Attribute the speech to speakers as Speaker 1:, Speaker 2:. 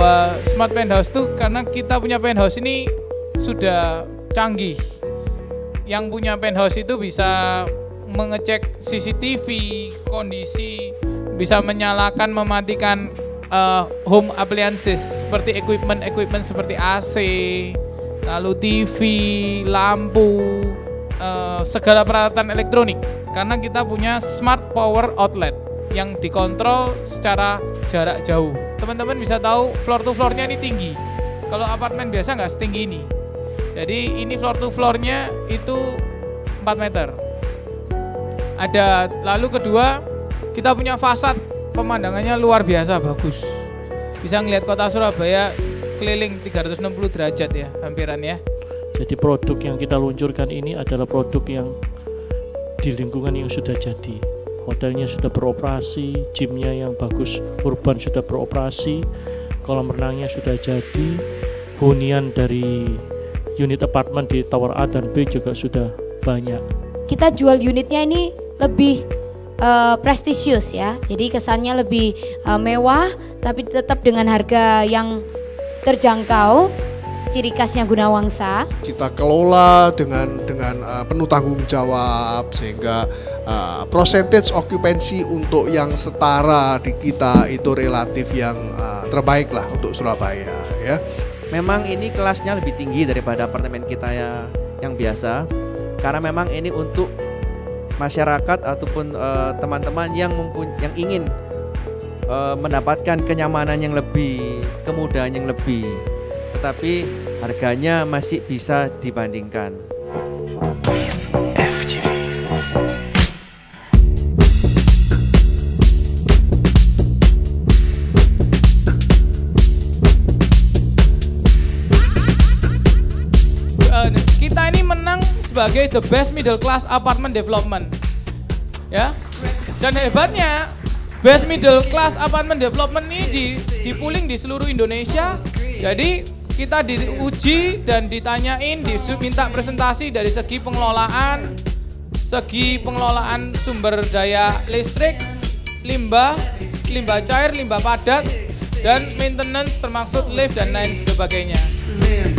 Speaker 1: bahwa smart penthouse itu karena kita punya penthouse ini sudah canggih. Yang punya penthouse itu bisa mengecek CCTV, kondisi, bisa menyalakan, mematikan home appliances seperti equipment seperti AC, lalu TV, lampu, segala peralatan elektronik. Karena kita punya smart power outlet yang dikontrol secara jarak jauh. Teman-teman bisa tahu floor to floornya ini tinggi. Kalau apartemen biasa nggak setinggi ini. Jadi ini floor to floornya itu 4 meter. Ada, lalu kedua kita punya fasad, pemandangannya luar biasa bagus. Bisa ngelihat kota Surabaya keliling 360 derajat ya, hampiran ya.
Speaker 2: Jadi produk yang kita luncurkan ini adalah produk yang di lingkungan yang sudah jadi. Hotelnya sudah beroperasi, gymnya yang bagus, urban sudah beroperasi, kolam renangnya sudah jadi, hunian dari unit apartemen di Tower A dan B juga sudah banyak.
Speaker 3: Kita jual unitnya ini lebih prestisius ya, jadi kesannya lebih mewah, tapi tetap dengan harga yang terjangkau. Ciri khasnya Gunawangsa.
Speaker 4: Kita kelola dengan penuh tanggung jawab sehingga percentage okupansi untuk yang setara di kita itu relatif yang terbaik lah untuk Surabaya ya.
Speaker 5: Memang ini kelasnya lebih tinggi daripada apartemen kita ya yang biasa, karena memang ini untuk masyarakat ataupun teman-teman yang ingin mendapatkan kenyamanan yang lebih, kemudahan yang lebih, tetapi harganya masih bisa dibandingkan. FGV.
Speaker 1: Kita ini menang sebagai the best middle class apartment development, ya. Dan hebatnya best middle class apartment development ini dipuling di seluruh Indonesia. Jadi kita diuji dan ditanyain, diminta presentasi dari segi pengelolaan sumber daya listrik, limbah cair, limbah padat, dan maintenance termasuk lift dan lain sebagainya.